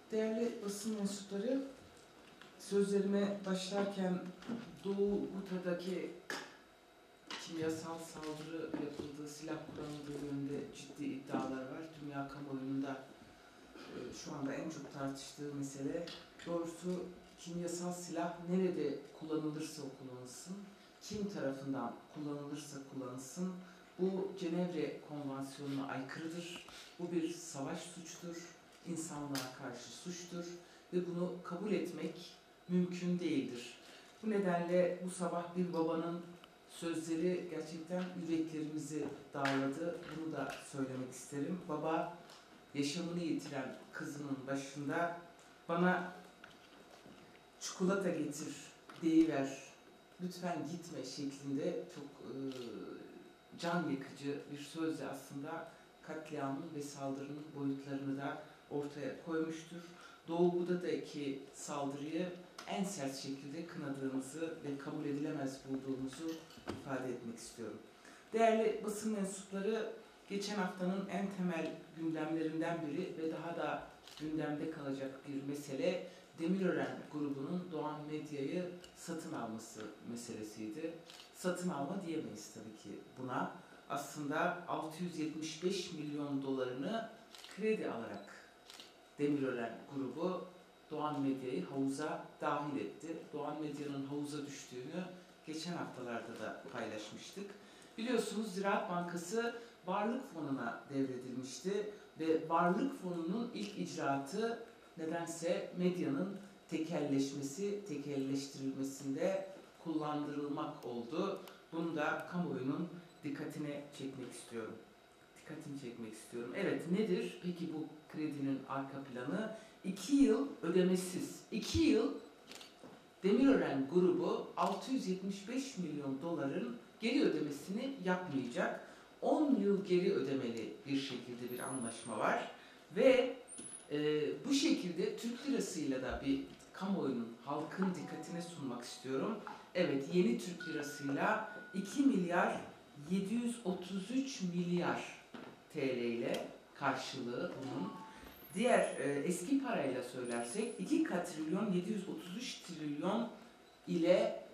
Değerli basın mensupları, sözlerime başlarken Doğu Guta'daki kimyasal saldırı yapıldığı, silah kullanıldığı yönünde ciddi iddialar var. Dünya kamuoyunda şu anda en çok tartıştığı mesele, doğrusu kimyasal silah nerede kullanılırsa kullanılsın, kim tarafından kullanılırsa kullanılsın, bu Cenevre Konvansiyonu'na aykırıdır. Bu bir savaş suçudur, insanlığa karşı suçtur ve bunu kabul etmek mümkün değildir. Bu nedenle bu sabah bir babanın sözleri gerçekten yüreklerimizi dağladı. Bunu da söylemek isterim. Baba, yaşamını yitiren kızının başında bana çikolata getir, deyiver, lütfen gitme şeklinde çok can yakıcı bir sözle aslında katliamın ve saldırının boyutlarını da ortaya koymuştur. Doğu Guda'daki saldırıyı en sert şekilde kınadığımızı ve kabul edilemez bulduğumuzu ifade etmek istiyorum. Değerli basın mensupları, geçen haftanın en temel gündemlerinden biri ve daha da gündemde kalacak bir mesele, Demirören grubunun Doğan Medya'yı satın alması meselesiydi. Satın alma diyemeyiz tabii ki buna. Aslında 675 milyon dolarını kredi alarak Demirören grubu Doğan Medya'yı havuza dahil etti. Doğan Medya'nın havuza düştüğünü geçen haftalarda da paylaşmıştık. Biliyorsunuz Ziraat Bankası Varlık Fonu'na devredilmişti ve Varlık Fonu'nun ilk icraatı nedense medyanın tekelleştirilmesinde kullandırılmak oldu. Bunu da kamuoyunun dikkatini çekmek istiyorum. Evet, nedir peki bu kredinin arka planı? 2 yıl ödemesiz. 2 yıl Demirören grubu 675 milyon doların geri ödemesini yapmayacak. 10 yıl geri ödemeli bir şekilde bir anlaşma var. Ve bu şekilde Türk lirasıyla da bir kamuoyunun, halkın dikkatine sunmak istiyorum. Evet, yeni Türk lirasıyla 2 milyar 733 milyar TL ile karşılığı bunun. Diğer eski parayla söylersek 2 katrilyon 733 trilyon ile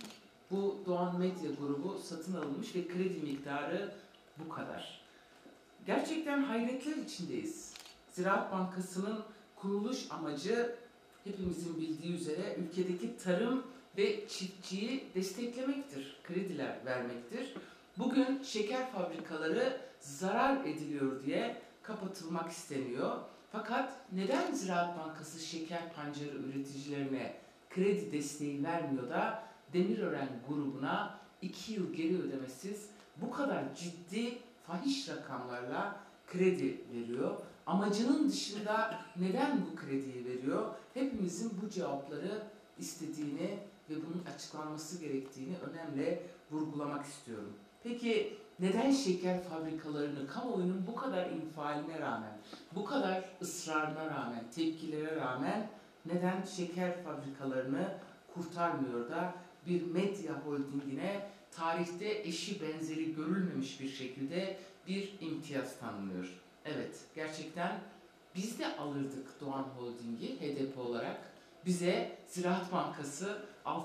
bu Doğan Medya grubu satın alınmış ve kredi miktarı bu kadar. Gerçekten hayretler içindeyiz. Ziraat Bankası'nın kuruluş amacı hepimizin bildiği üzere ülkedeki tarım ve çiftçiyi desteklemektir, krediler vermektir. Bugün şeker fabrikaları zarar ediliyor diye kapatılmak isteniyor. Fakat neden Ziraat Bankası şeker pancarı üreticilerine kredi desteği vermiyor da Demirören grubuna 2 yıl geri ödemesiz bu kadar ciddi fahiş rakamlarla kredi veriyor? Amacının dışında neden bu krediyi veriyor? Hepimizin bu cevapları istediğini ve bunun açıklanması gerektiğini önemli vurgulamak istiyorum. Peki neden şeker fabrikalarını kamuoyunun bu kadar infialine rağmen, bu kadar ısrarına rağmen, tepkilere rağmen neden şeker fabrikalarını kurtarmıyor da bir medya holdingine tarihte eşi benzeri görülmemiş bir şekilde bir imtiyaz tanınıyor? Evet, gerçekten biz de alırdık Doğan Holding'i HDP olarak. Bize Ziraat Bankası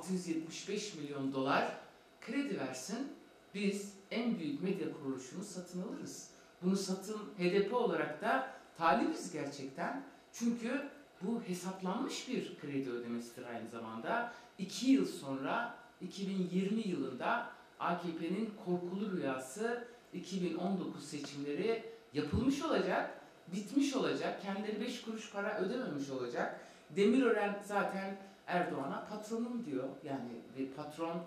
675 milyon dolar kredi versin. Biz en büyük medya kuruluşunu satın alırız. Bunu satın HDP olarak da talibiz gerçekten. Çünkü bu hesaplanmış bir kredi ödemesidir aynı zamanda. 2 yıl sonra 2020 yılında AKP'nin korkulu rüyası 2019 seçimleri yapılmış olacak, bitmiş olacak, kendileri 5 kuruş para ödememiş olacak. Demirören zaten Erdoğan'a patronum diyor. Yani bir patron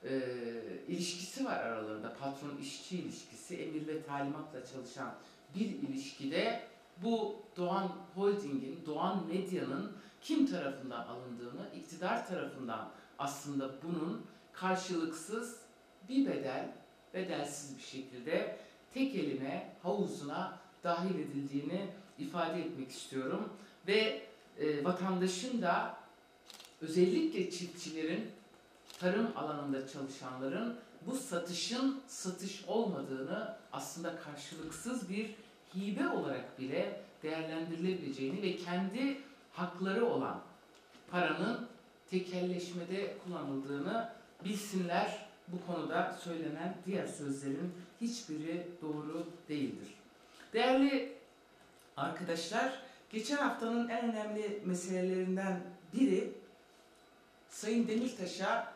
ilişkisi var aralarında. Patron-işçi ilişkisi, emir ve talimatla çalışan bir ilişkide bu Doğan Holding'in, Doğan Medya'nın kim tarafından alındığını, iktidar tarafından aslında bunun karşılıksız bir bedelsiz bir şekilde tek eline, havuzuna dahil edildiğini ifade etmek istiyorum. Ve vatandaşın da özellikle çiftçilerin, tarım alanında çalışanların bu satışın satış olmadığını, aslında karşılıksız bir hibe olarak bile değerlendirilebileceğini ve kendi hakları olan paranın tekelleşmede kullanıldığını bilsinler. Bu konuda söylenen diğer sözlerin hiçbiri doğru değildir. Değerli arkadaşlar, geçen haftanın en önemli meselelerinden biri Sayın Demirtaş'a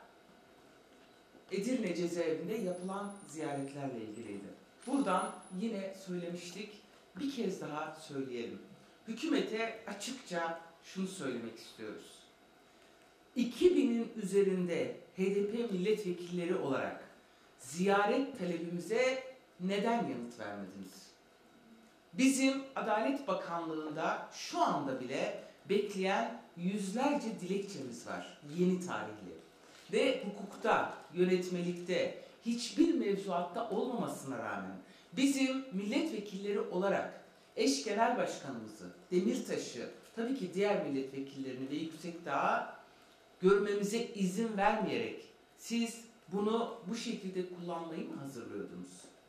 Edirne cezaevinde yapılan ziyaretlerle ilgiliydi. Buradan yine söylemiştik, bir kez daha söyleyelim. Hükümete açıkça şunu söylemek istiyoruz. 2000'in üzerinde HDP milletvekilleri olarak ziyaret talebimize neden yanıt vermediniz? Bizim Adalet Bakanlığı'nda şu anda bile bekleyen yüzlerce dilekçemiz var, yeni tarihli. Ve hukukta, yönetmelikte, hiçbir mevzuatta olmamasına rağmen bizim milletvekilleri olarak eş genel başkanımızı, Demirtaş'ı, tabii ki diğer milletvekillerini ve Yüksekdağ'ı görmemize izin vermeyerek siz bunu bu şekilde kullanmayı mı hazırlıyordunuz?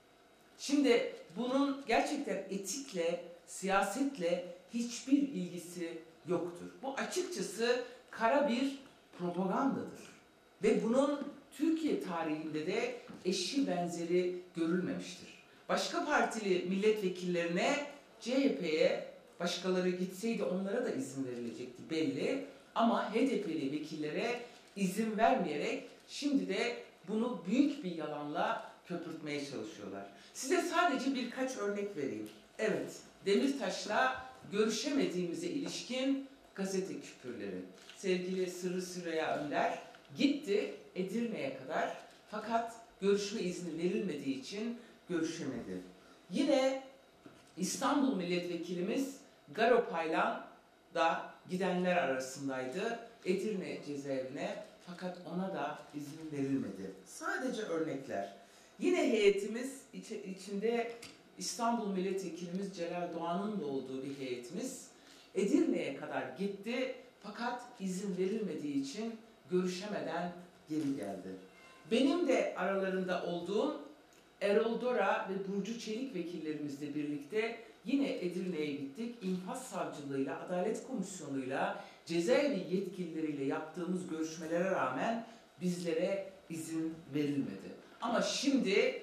Şimdi bunun gerçekten etikle, siyasetle hiçbir ilgisi yoktur. Bu açıkçası kara bir propagandadır. Ve bunun Türkiye tarihinde de eşi benzeri görülmemiştir. Başka partili milletvekillerine, CHP'ye başkaları gitseydi onlara da izin verilecekti belli. Ama HDP'li vekillere izin vermeyerek şimdi de bunu büyük bir yalanla köpürtmeye çalışıyorlar. Size sadece birkaç örnek vereyim. Evet, Demirtaş'la görüşemediğimize ilişkin gazete küpürleri. Sevgili Sırrı Süreyya Önder gitti Edirne'ye kadar fakat görüşme izni verilmediği için görüşemedi. Yine İstanbul milletvekilimiz Garo Paylan da gidenler arasındaydı Edirne cezaevine fakat ona da izin verilmedi. Sadece örnekler. Yine heyetimiz içinde İstanbul milletvekilimiz Celal Doğan'ın da olduğu bir heyetimiz Edirne'ye kadar gitti fakat izin verilmediği için görüşemeden geri geldi. Benim de aralarında olduğum Erol Dora ve Burcu Çelik vekillerimizle birlikte yine Edirne'ye gittik. İnfaz Savcılığıyla, Adalet Komisyonu'yla, cezaevi yetkilileriyle yaptığımız görüşmelere rağmen bizlere izin verilmedi. Ama şimdi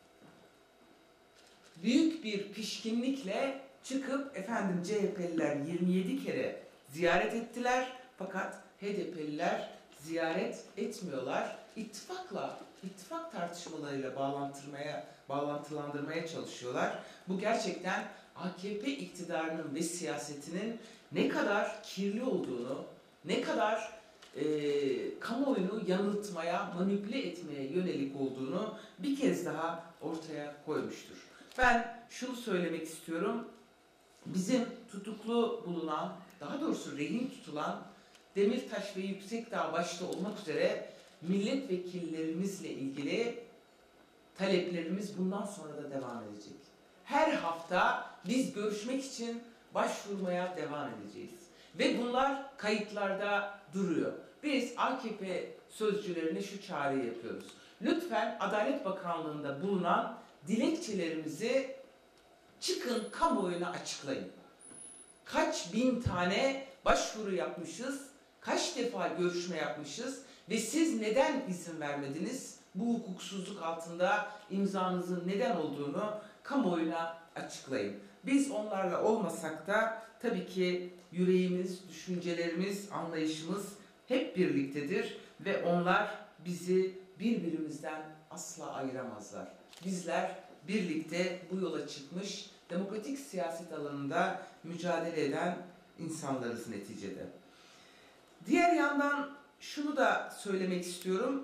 büyük bir pişkinlikle çıkıp efendim CHP'liler 27 kere ziyaret ettiler fakat HDP'liler ziyaret etmiyorlar. İttifak tartışmalarıyla bağlantılandırmaya çalışıyorlar. Bu gerçekten AKP iktidarının ve siyasetinin ne kadar kirli olduğunu, ne kadar kamuoyunu yanıltmaya, manipüle etmeye yönelik olduğunu bir kez daha ortaya koymuştur. Ben şunu söylemek istiyorum. Bizim tutuklu bulunan, daha doğrusu rehin tutulan Demirtaş ve Yüksekdağ başta olmak üzere milletvekillerimizle ilgili taleplerimiz bundan sonra da devam edecek. Her hafta biz görüşmek için başvurmaya devam edeceğiz. Ve bunlar kayıtlarda duruyor. Biz AKP sözcülerine şu çağrıyı yapıyoruz. Lütfen Adalet Bakanlığı'nda bulunan dilekçelerimizi çıkın kamuoyuna açıklayın. Kaç bin tane başvuru yapmışız, kaç defa görüşme yapmışız ve siz neden izin vermediniz? Bu hukuksuzluk altında imzanızın neden olduğunu kamuoyuna açıklayın. Biz onlarla olmasak da tabii ki yüreğimiz, düşüncelerimiz, anlayışımız hep birliktedir ve onlar bizi birbirimizden asla ayıramazlar. Bizler birlikte bu yola çıkmış, demokratik siyaset alanında mücadele eden insanlarız neticede. Diğer yandan şunu da söylemek istiyorum.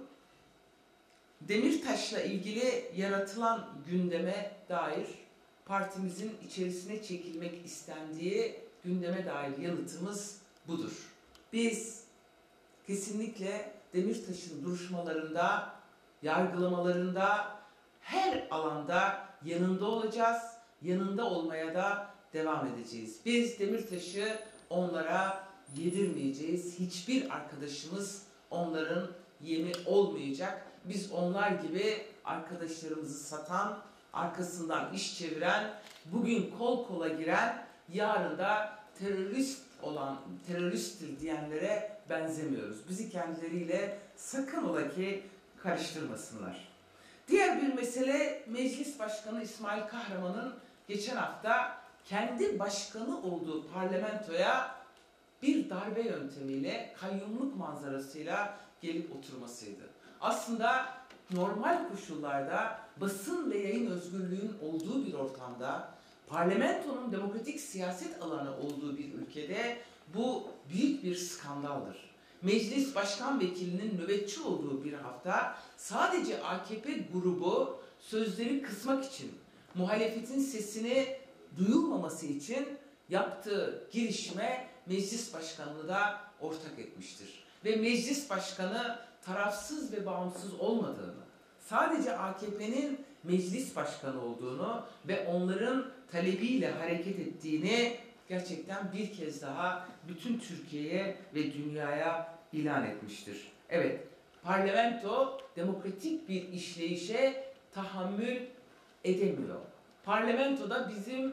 Demirtaş'la ilgili yaratılan gündeme dair partimizin içerisine çekilmek istendiği gündeme dair yanıtımız budur. Biz kesinlikle Demirtaş'ın duruşmalarında, yargılamalarında, her alanda yanında olacağız, yanında olmaya da devam edeceğiz. Biz Demirtaş'ı onlara yedirmeyeceğiz. Hiçbir arkadaşımız onların yemi olmayacak. Biz onlar gibi arkadaşlarımızı satan, arkasından iş çeviren, bugün kol kola giren, yarın da terörist olan, teröristtir diyenlere benzemiyoruz. Bizi kendileriyle sakın ola ki karıştırmasınlar. Diğer bir mesele, Meclis Başkanı İsmail Kahraman'ın geçen hafta kendi başkanı olduğu parlamentoya bir darbe yöntemiyle, kayyumluk manzarasıyla gelip oturmasıydı. Aslında normal koşullarda basın ve yayın özgürlüğünün olduğu bir ortamda, parlamentonun demokratik siyaset alanı olduğu bir ülkede bu büyük bir skandaldır. Meclis Başkan Vekilinin nöbetçi olduğu bir hafta sadece AKP grubu sözleri kısmak için, muhalefetin sesini duyulmaması için yaptığı girişime Meclis Başkanı'nı da ortak etmiştir. Ve Meclis Başkanı tarafsız ve bağımsız olmadığını, sadece AKP'nin Meclis Başkanı olduğunu ve onların talebiyle hareket ettiğini gerçekten bir kez daha bütün Türkiye'ye ve dünyaya ilan etmiştir. Evet, parlamento demokratik bir işleyişe tahammül edemiyor. Parlamentoda bizim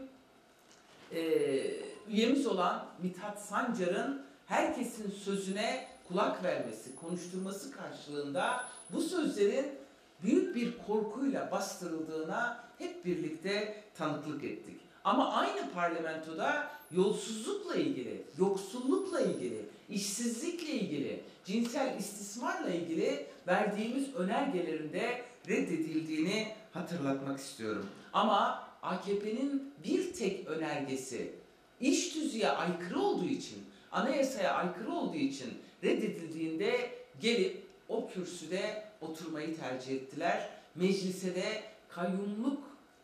üyemiz olan Mithat Sancar'ın herkesin sözüne kulak vermesi, konuşturması karşılığında bu sözlerin büyük bir korkuyla bastırıldığına hep birlikte tanıklık ettik. Ama aynı parlamentoda yolsuzlukla ilgili, yoksullukla ilgili, işsizlikle ilgili, cinsel istismarla ilgili verdiğimiz önergelerin de reddedildiğini hatırlatmak istiyorum. Ama AKP'nin bir tek önergesi iş tüzüğe aykırı olduğu için, anayasaya aykırı olduğu için reddedildiğinde gelip o kürsüde oturmayı tercih ettiler. Meclise de kayyumluk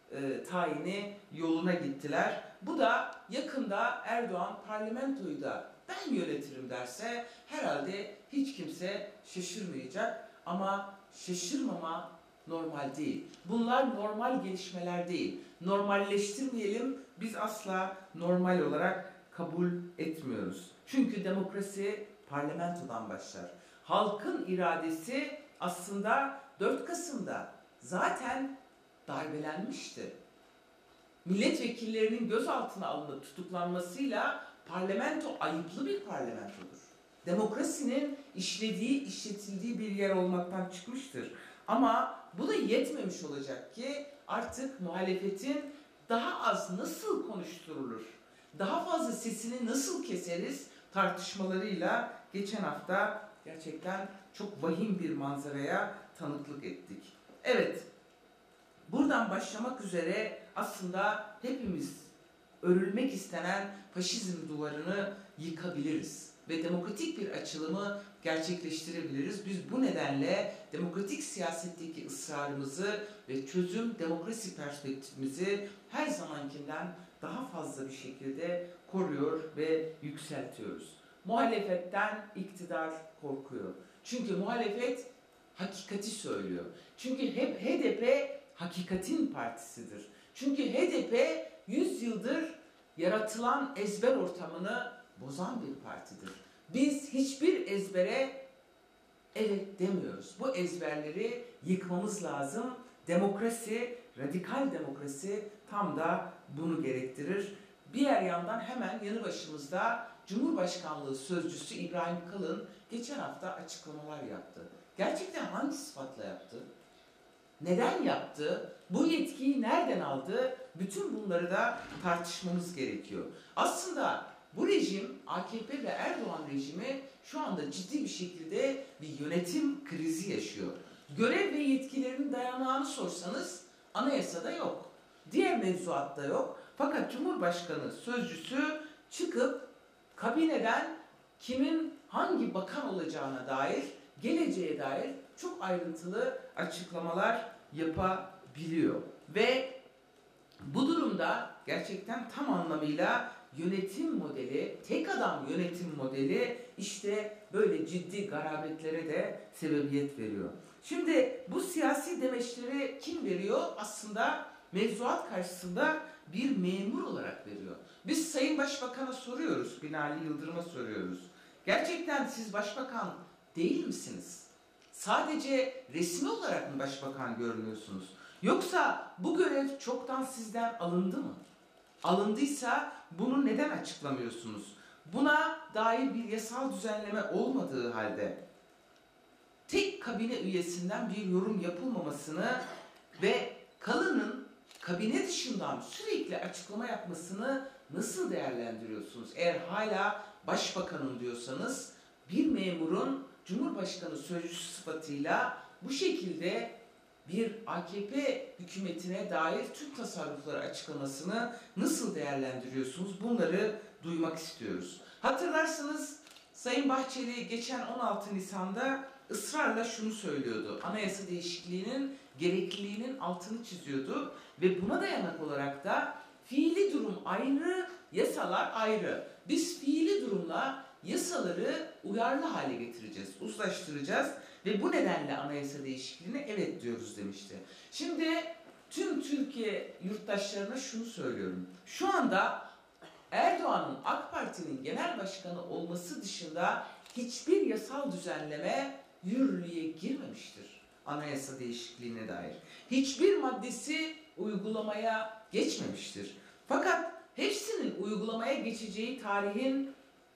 tayini yoluna gittiler. Bu da yakında Erdoğan parlamentoyu da ben yönetirim derse herhalde hiç kimse şaşırmayacak. Ama şaşırmama normal değil. Bunlar normal gelişmeler değil. Normalleştirmeyelim. Biz asla normal olarak kabul etmiyoruz. Çünkü demokrasi parlamentodan başlar. Halkın iradesi aslında 4 Kasım'da zaten darbelenmişti. Milletvekillerinin gözaltına alınıp tutuklanmasıyla parlamento ayıplı bir parlamentodur. Demokrasinin işletildiği bir yer olmaktan çıkmıştır. Ama bu da yetmemiş olacak ki artık muhalefetin daha az nasıl konuşturulur, daha fazla sesini nasıl keseriz tartışmalarıyla geçen hafta gerçekten çok vahim bir manzaraya tanıklık ettik. Evet, buradan başlamak üzere aslında hepimiz örülmek istenen faşizm duvarını yıkabiliriz ve demokratik bir açılımı gerçekleştirebiliriz. Biz bu nedenle demokratik siyasetteki ısrarımızı ve çözüm demokrasi perspektifimizi her zamankinden daha fazla bir şekilde koruyor ve yükseltiyoruz. Muhalefetten iktidar korkuyor. Çünkü muhalefet hakikati söylüyor. Çünkü hep HDP hakikatin partisidir. Çünkü HDP 100 yıldır yaratılan ezber ortamını bozan bir partidir. Biz hiçbir ezbere evet demiyoruz. Bu ezberleri yıkmamız lazım. Demokrasi, radikal demokrasi tam da bunu gerektirir. Diğer yandan hemen yanı başımızda Cumhurbaşkanlığı Sözcüsü İbrahim Kalın geçen hafta açıklamalar yaptı. Gerçekten hangi sıfatla yaptı? Neden yaptı? Bu yetkiyi nereden aldı? Bütün bunları da tartışmamız gerekiyor. Aslında bu rejim, AKP ve Erdoğan rejimi şu anda ciddi bir şekilde bir yönetim krizi yaşıyor. Görev ve yetkilerinin dayanağını sorsanız anayasada yok. Diğer mevzuatta yok. Fakat Cumhurbaşkanı Sözcüsü çıkıp kabineden kimin hangi bakan olacağına dair, geleceğe dair çok ayrıntılı açıklamalar yapabiliyor. Ve bu durumda gerçekten tam anlamıyla yönetim modeli, tek adam yönetim modeli işte böyle ciddi garabetlere de sebebiyet veriyor. Şimdi bu siyasi demeçleri kim veriyor? Aslında mevzuat karşısında bir memur olarak veriyor. Biz Sayın Başbakan'a soruyoruz, Binali Yıldırım'a soruyoruz. Gerçekten siz başbakan değil misiniz? Sadece resmi olarak mı başbakan görünüyorsunuz? Yoksa bu görev çoktan sizden alındı mı? Alındıysa bunu neden açıklamıyorsunuz? Buna dair bir yasal düzenleme olmadığı halde tek kabine üyesinden bir yorum yapılmamasını ve kalının kabine dışından sürekli açıklama yapmasını nasıl değerlendiriyorsunuz? Eğer hala başbakanım diyorsanız bir memurun Cumhurbaşkanı sözcüsü sıfatıyla bu şekilde bir AKP hükümetine dair tüm tasarrufları açıklamasını nasıl değerlendiriyorsunuz? Bunları duymak istiyoruz. Hatırlarsınız Sayın Bahçeli geçen 16 Nisan'da ısrarla şunu söylüyordu. Anayasa değişikliğinin gerekliliğinin altını çiziyordu ve buna dayanak olarak da fiili durum ayrı, yasalar ayrı. Biz fiili durumla yasaları uyarlı hale getireceğiz, uzlaştıracağız ve bu nedenle anayasa değişikliğine evet diyoruz demişti. Şimdi tüm Türkiye yurttaşlarına şunu söylüyorum. Şu anda Erdoğan'ın AK Parti'nin genel başkanı olması dışında hiçbir yasal düzenleme yürürlüğe girmemiştir anayasa değişikliğine dair. Hiçbir maddesi uygulamaya geçmemiştir. Fakat hepsinin uygulamaya geçeceği tarihin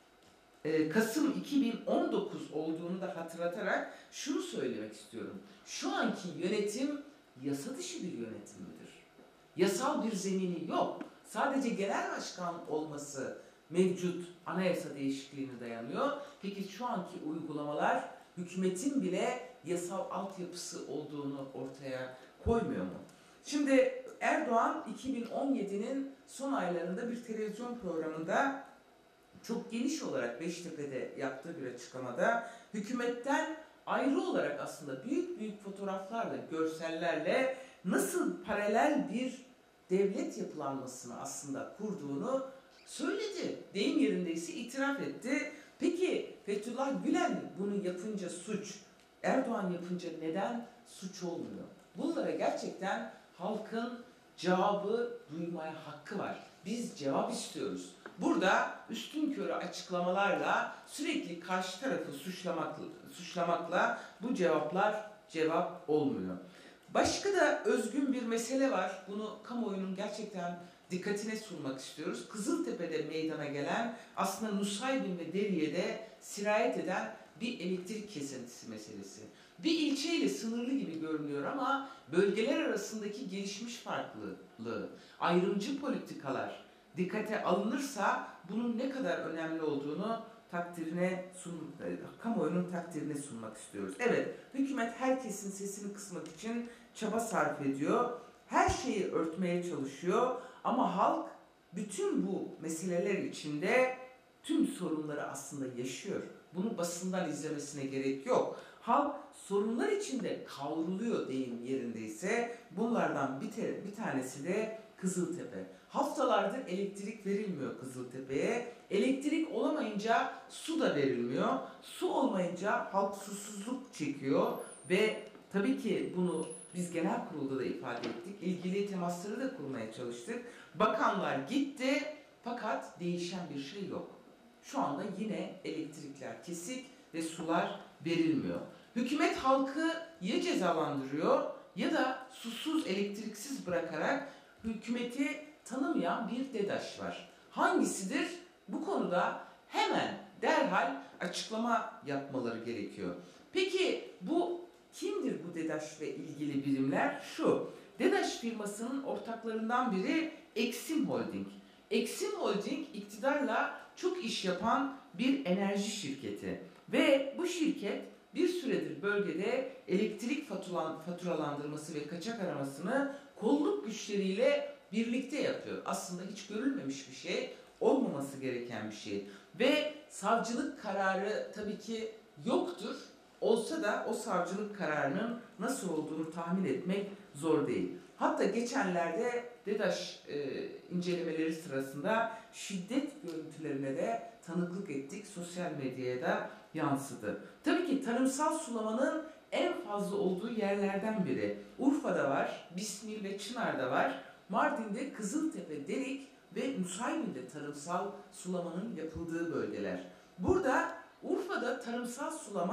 Kasım 2019 olduğunu da hatırlatarak şunu söylemek istiyorum. Şu anki yönetim yasa dışı bir yönetim midir? Yasal bir zemini yok. Sadece genel başkan olması mevcut anayasa değişikliğine dayanıyor. Peki şu anki uygulamalar hükümetin bile yasal altyapısı olduğunu ortaya koymuyor mu? Şimdi Erdoğan 2017'nin son aylarında bir televizyon programında çok geniş olarak Beştepe'de yaptığı bir açıklamada hükümetten ayrı olarak aslında büyük büyük fotoğraflarla, görsellerle nasıl paralel bir devlet yapılanmasını aslında kurduğunu söyledi. Deyim yerindeyse itiraf etti. Peki Fethullah Gülen bunu yapınca suç, Erdoğan yapınca neden suç olmuyor? Bunlara gerçekten halkın cevabı duymaya hakkı var. Biz cevap istiyoruz. Burada üstünkörü açıklamalarla sürekli karşı tarafı suçlamakla bu cevaplar cevap olmuyor. Başka da özgün bir mesele var. Bunu kamuoyunun gerçekten dikkatine sunmak istiyoruz. Kızıltepe'de meydana gelen aslında Nusaybin ve Deriye'de sirayet eden bir elektrik kesintisi meselesi. Bir ilçeyle sınırlı gibi görünüyor ama bölgeler arasındaki gelişmiş farklılığı, ayrımcı politikalar dikkate alınırsa bunun ne kadar önemli olduğunu kamuoyunun takdirine sunmak istiyoruz. Evet, hükümet herkesin sesini kısmak için çaba sarf ediyor. Her şeyi örtmeye çalışıyor ama halk bütün bu meseleler içinde tüm sorunları aslında yaşıyor. Bunu basından izlemesine gerek yok. Halk sorunlar içinde kavruluyor deyim yerindeyse. Bunlardan bir tanesi de Kızıltepe. Haftalardır elektrik verilmiyor Kızıltepe'ye. Elektrik olamayınca su da verilmiyor. Su olmayınca halk susuzluk çekiyor ve tabii ki bunu biz genel kurulda da ifade ettik. İlgili temasları da kurmaya çalıştık. Bakanlar gitti fakat değişen bir şey yok. Şu anda yine elektrikler kesik ve sular verilmiyor. Hükümet halkı ya cezalandırıyor ya da susuz, elektriksiz bırakarak hükümeti tanımayan bir DEDAŞ var. Hangisidir? Bu konuda hemen derhal açıklama yapmaları gerekiyor. Peki bu kimdir bu DEDAŞ ve ilgili birimler? Şu, DEDAŞ firmasının ortaklarından biri Eksim Holding. Eksim Holding iktidarla çok iş yapan bir enerji şirketi ve bu şirket bir süredir bölgede elektrik faturalandırması ve kaçak aramasını kolluk güçleriyle birlikte yapıyor. Aslında hiç görülmemiş bir şey, olmaması gereken bir şey. Ve savcılık kararı tabii ki yoktur. Olsa da o savcılık kararının nasıl olduğunu tahmin etmek zor değil. Hatta geçenlerde DEDAŞ incelemeleri sırasında şiddet görüntülerine de tanıklık ettik. Sosyal medyaya da yansıdı. Tabii ki tarımsal sulamanın en fazla olduğu yerlerden biri. Urfa'da var, Bismil ve Çınar'da var. Mardin'de Kızıltepe, Derik ve Nusaybin'de tarımsal sulamanın yapıldığı bölgeler. Burada Urfa'da tarımsal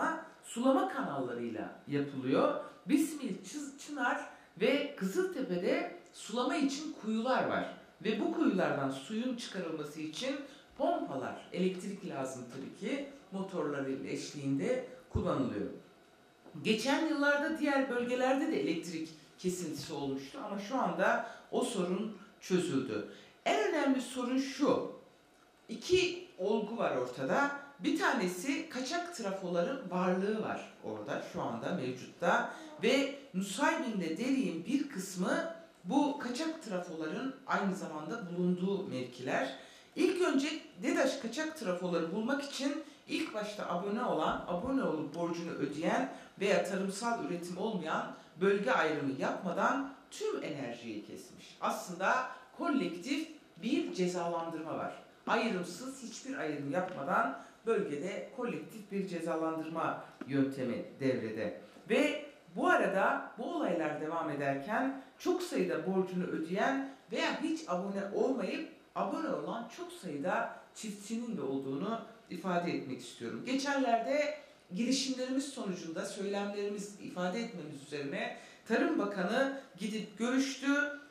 sulama kanallarıyla yapılıyor. Bismil, Çınar ve Kızıltepe'de sulama için kuyular var. Ve bu kuyulardan suyun çıkarılması için Pompalar, elektrik lazım tabii ki, motorlarıyla eşliğinde kullanılıyor. Geçen yıllarda diğer bölgelerde de elektrik kesintisi olmuştu ama şu anda o sorun çözüldü. En önemli sorun şu: İki olgu var ortada. Bir tanesi kaçak trafoların varlığı var orada şu anda mevcutta ve Nusaybin'de Deriğin bir kısmı bu kaçak trafoların aynı zamanda bulunduğu mevkiler. İlk önce DEDAŞ kaçak trafoları bulmak için ilk başta abone olup borcunu ödeyen veya tarımsal üretim olmayan bölge ayrımı yapmadan tüm enerjiyi kesmiş. Aslında kolektif bir cezalandırma var. Ayrımsız, hiçbir ayrım yapmadan bölgede kolektif bir cezalandırma yöntemi devrede. Ve bu arada bu olaylar devam ederken çok sayıda borcunu ödeyen veya hiç abone olmayıp abone olan çok sayıda çiftçinin de olduğunu ifade etmek istiyorum. Geçenlerde girişimlerimiz sonucunda söylemlerimiz ifade etmemiz üzerine Tarım Bakanı gidip görüştü.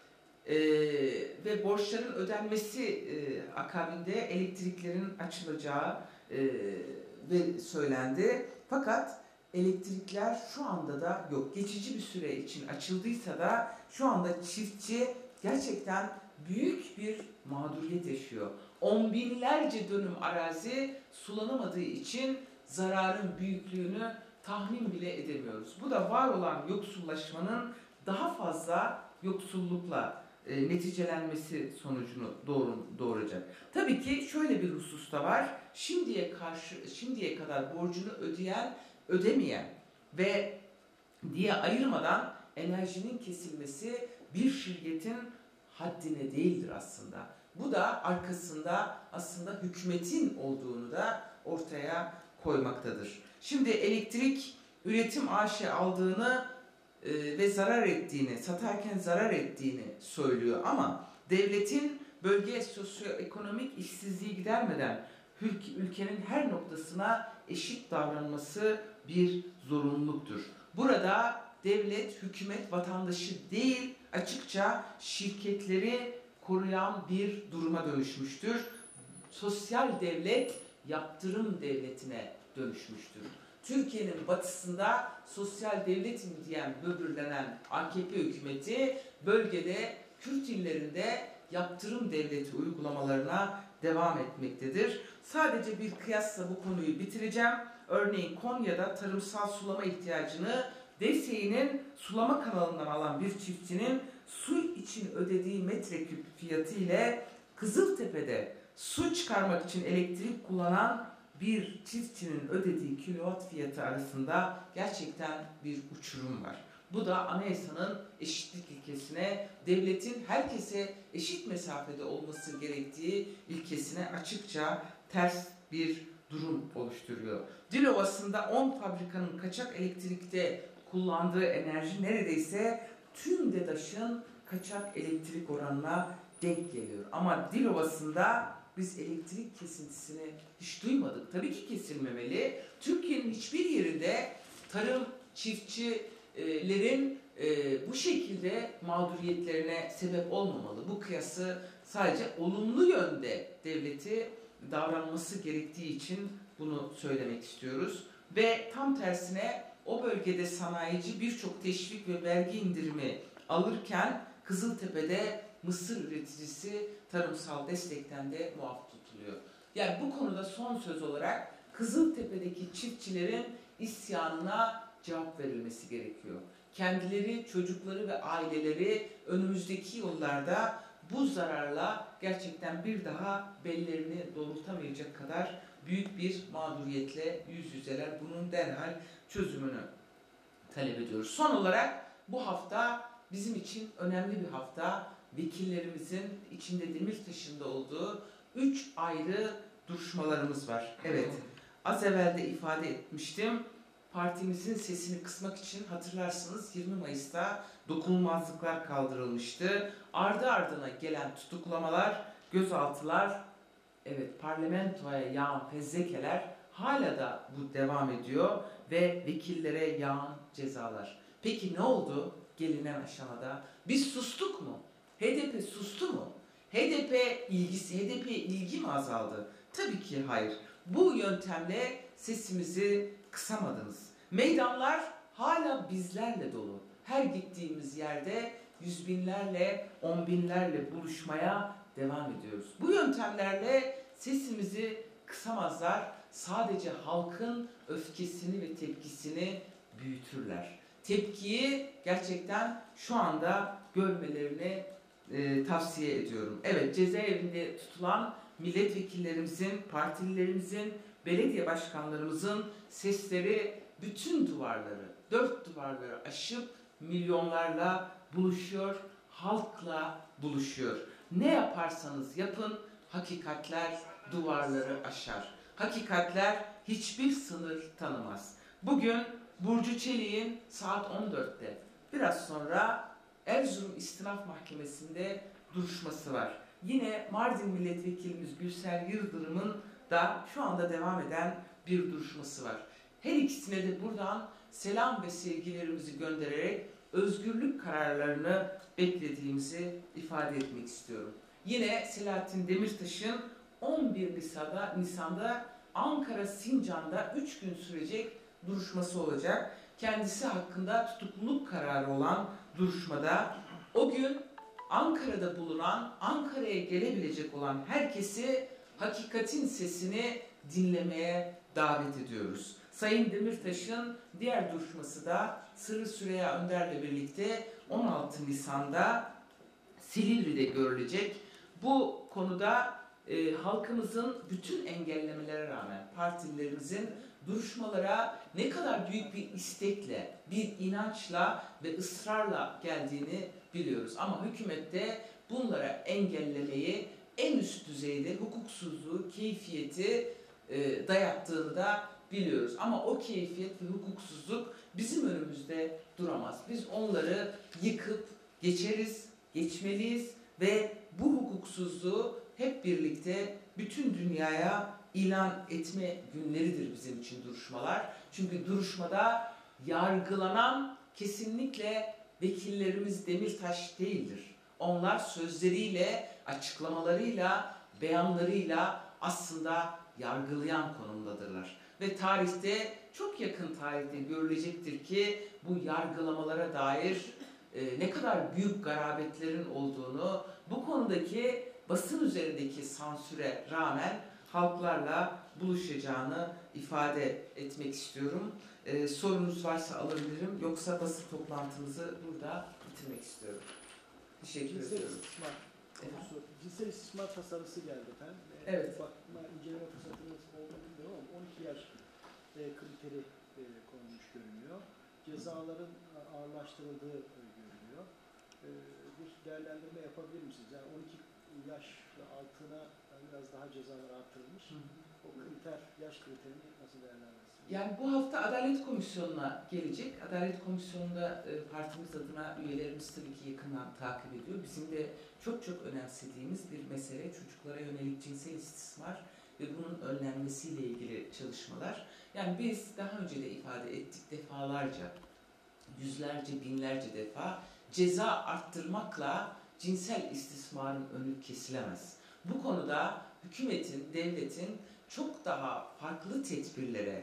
Ve borçların ödenmesi akabinde elektriklerin açılacağı ve söylendi. Fakat elektrikler şu anda da yok. Geçici bir süre için açıldıysa da şu anda çiftçi gerçekten büyük bir mağduriyet yaşıyor. On binlerce dönüm arazi sulanamadığı için zararın büyüklüğünü tahmin bile edemiyoruz. Bu da var olan yoksullaşmanın daha fazla yoksullukla neticelenmesi sonucunu doğuracak. Tabii ki şöyle bir husus da var. Şimdiye kadar borcunu ödeyen, ödemeyen ve diye ayırmadan enerjinin kesilmesi bir şirketin haddine değildir aslında. Bu da arkasında aslında hükümetin olduğunu da ortaya koymaktadır. Şimdi elektrik üretim AŞ aldığını ve zarar ettiğini, satarken zarar ettiğini söylüyor ama devletin bölgeye sosyoekonomik işsizliği gidermeden ülkenin her noktasına eşit davranması bir zorunluluktur. Burada devlet, hükümet vatandaşı değil, açıkça şirketleri koruyan bir duruma dönüşmüştür. Sosyal devlet yaptırım devletine dönüşmüştür. Türkiye'nin batısında sosyal devletim diyen böbürlenen AKP hükümeti bölgede Kürt illerinde yaptırım devleti uygulamalarına devam etmektedir. Sadece bir kıyasla bu konuyu bitireceğim. Örneğin Konya'da tarımsal sulama ihtiyacını DSİ'nin sulama kanalından alan bir çiftçinin su için ödediği metreküp fiyatı ile Kızıltepe'de su çıkarmak için elektrik kullanan bir çiftçinin ödediği kilowatt fiyatı arasında gerçekten bir uçurum var. Bu da anayasanın eşitlik ilkesine, devletin herkese eşit mesafede olması gerektiği ilkesine açıkça ters bir durum oluşturuyor. Dilovası'nda 10 fabrikanın kaçak elektrikte kullandığı enerji neredeyse tüm DEDAŞ'ın kaçak elektrik oranına denk geliyor. Ama Dilovası'nda biz elektrik kesintisini hiç duymadık. Tabii ki kesilmemeli. Türkiye'nin hiçbir yerinde tarım çiftçilerin bu şekilde mağduriyetlerine sebep olmamalı. Bu kıyası sadece olumlu yönde devleti davranması gerektiği için bunu söylemek istiyoruz. Ve tam tersine o bölgede sanayici birçok teşvik ve vergi indirimi alırken Kızıltepe'de mısır üreticisi tarımsal destekten de muaf tutuluyor. Yani bu konuda son söz olarak Kızıltepe'deki çiftçilerin isyanına cevap verilmesi gerekiyor. Kendileri, çocukları ve aileleri önümüzdeki yıllarda bu zararla gerçekten bir daha bellerini doğrultamayacak kadar büyük bir mağduriyetle yüz yüzeler. Bunun derhal çözümünü talep ediyoruz. Son olarak bu hafta bizim için önemli bir hafta. Vekillerimizin içinde Demirtaş'ın da olduğu 3 ayrı duruşmalarımız var. Evet, az evvel de ifade etmiştim. Partimizin sesini kısmak için hatırlarsınız 20 Mayıs'ta dokunulmazlıklar kaldırılmıştı. Ardı ardına gelen tutuklamalar, gözaltılar, evet parlamentoya yağan fezlekeler hala da bu devam ediyor ve vekillere yağan cezalar. Peki ne oldu gelinen aşamada? Biz sustuk mu? HDP sustu mu? HDP ilgisi, HDP'ye ilgi mi azaldı? Tabii ki hayır. Bu yöntemle sesimizi kısamadınız. Meydanlar hala bizlerle dolu. Her gittiğimiz yerde yüz binlerle, on binlerle buluşmaya devam ediyoruz. Bu yöntemlerle sesimizi kısamazlar. Sadece halkın öfkesini ve tepkisini büyütürler. Tepkiyi gerçekten şu anda görmelerini tavsiye ediyorum. Evet, cezaevinde tutulan milletvekillerimizin, partililerimizin, belediye başkanlarımızın sesleri bütün duvarları, dört duvarları aşıp milyonlarla buluşuyor, halkla buluşuyor. Ne yaparsanız yapın, hakikatler duvarları aşar. Hakikatler hiçbir sınır tanımaz. Bugün Burcu Çelik'in saat 14'te, biraz sonra Erzurum İstinaf Mahkemesi'nde duruşması var. Yine Mardin Milletvekilimiz Gülsel Yıldırım'ın da şu anda devam eden bir duruşması var. Her ikisine de buradan selam ve sevgilerimizi göndererek özgürlük kararlarını beklediğimizi ifade etmek istiyorum. Yine Selahattin Demirtaş'ın 11 Nisan'da Ankara Sincan'da 3 gün sürecek duruşması olacak. Kendisi hakkında tutukluluk kararı olan duruşmada o gün Ankara'da bulunan, Ankara'ya gelebilecek olan herkesi hakikatin sesini dinlemeye davet ediyoruz. Sayın Demirtaş'ın diğer duruşması da Sırrı Süreyya Önder'le birlikte 16 Nisan'da Silivri'de görülecek. Bu konuda halkımızın bütün engellemelere rağmen partililerimizin duruşmalara ne kadar büyük bir istekle, bir inançla ve ısrarla geldiğini biliyoruz. Ama hükümet de bunlara engellemeyi en üst düzeyde hukuksuzluğu, keyfiyeti dayattığını da biliyoruz. Ama o keyfiyet ve hukuksuzluk bizim önümüzde duramaz. Biz onları yıkıp geçeriz, geçmeliyiz ve bu hukuksuzluğu hep birlikte bütün dünyaya ilan etme günleridir bizim için duruşmalar. Çünkü duruşmada yargılanan kesinlikle vekillerimiz Demirtaş değildir. Onlar sözleriyle, açıklamalarıyla, beyanlarıyla aslında yargılayan konumdadırlar. Ve tarihte, çok yakın tarihte görülecektir ki bu yargılamalara dair ne kadar büyük garabetlerin olduğunu, bu konudaki basın üzerindeki sansüre rağmen halklarla buluşacağını ifade etmek istiyorum. Sorunuz varsa alabilirim, yoksa basın toplantımızı burada bitirmek istiyorum. Teşekkür ediyorum. Cinsel istismar tasarısı geldi efendim. Evet. Bakma, inceleme fırsatımız olduğunu bilmiyorum ama 12 yaş kriteri konulmuş görünüyor. Cezaların ağırlaştırıldığı görünüyor. Bir değerlendirme yapabilir misiniz? Yani 12 yaş ve altına biraz daha cezalar artırılmış. O kriter, yaş kriterini nasıl değerlendirirsiniz? Yani bu hafta Adalet Komisyonu'na gelecek. Adalet Komisyonu'nda partimiz adına üyelerimiz tabii ki yakından takip ediyor. Bizim de çok önemsediğimiz bir mesele çocuklara yönelik cinsel istismar ve bunun önlenmesiyle ilgili çalışmalar. Yani biz daha önce de ifade ettik defalarca, yüzlerce, binlerce defa ceza arttırmakla cinsel istismarın önü kesilemez. Bu konuda hükümetin, devletin çok daha farklı tedbirlere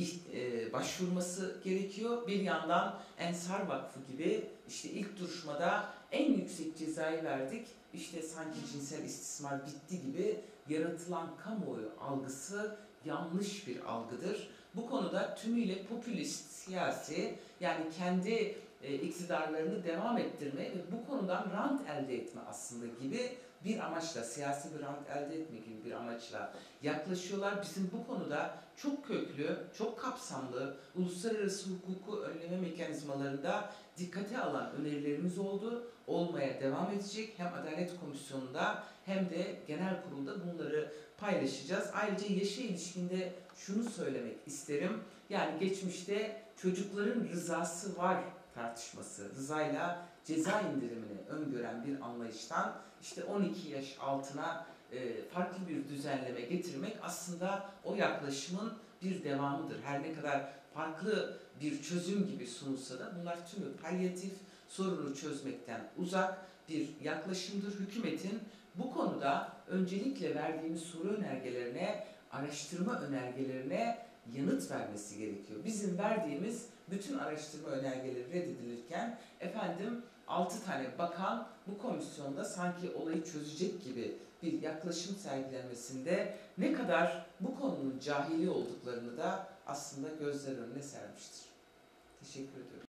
başvurması gerekiyor. Bir yandan Ensar Vakfı gibi işte ilk duruşmada en yüksek cezayı verdik. İşte sanki cinsel istismar bitti gibi yaratılan kamuoyu algısı yanlış bir algıdır. Bu konuda tümüyle popülist, siyasi, yani kendi iktidarlarını devam ettirme ve bu konudan rant elde etme aslında gibi bir amaçla, siyasi bir rant elde etme gibi bir amaçla yaklaşıyorlar. Bizim bu konuda çok köklü, çok kapsamlı, uluslararası hukuku önleme mekanizmalarında dikkate alan önerilerimiz oldu. Olmaya devam edecek. Hem Adalet Komisyonu'nda hem de genel kurulda bunları paylaşacağız. Ayrıca yaşa ilişkinde şunu söylemek isterim. Yani geçmişte çocukların rızası var tartışması, rızayla ceza indirimini öngören bir anlayıştan işte 12 yaş altına farklı bir düzenleme getirmek aslında o yaklaşımın bir devamıdır. Her ne kadar farklı bir çözüm gibi sunulsa da bunlar tümü palyatif, sorunu çözmekten uzak bir yaklaşımdır. Hükümetin bu konuda öncelikle verdiğimiz soru önergelerine, araştırma önergelerine yanıt vermesi gerekiyor. Bizim verdiğimiz bütün araştırma önergeleri reddedilirken 6 tane bakan bu komisyonda sanki olayı çözecek gibi bir yaklaşım sergilenmesinde ne kadar bu konunun cahili olduklarını da aslında gözler önüne sermiştir. Teşekkür ediyorum.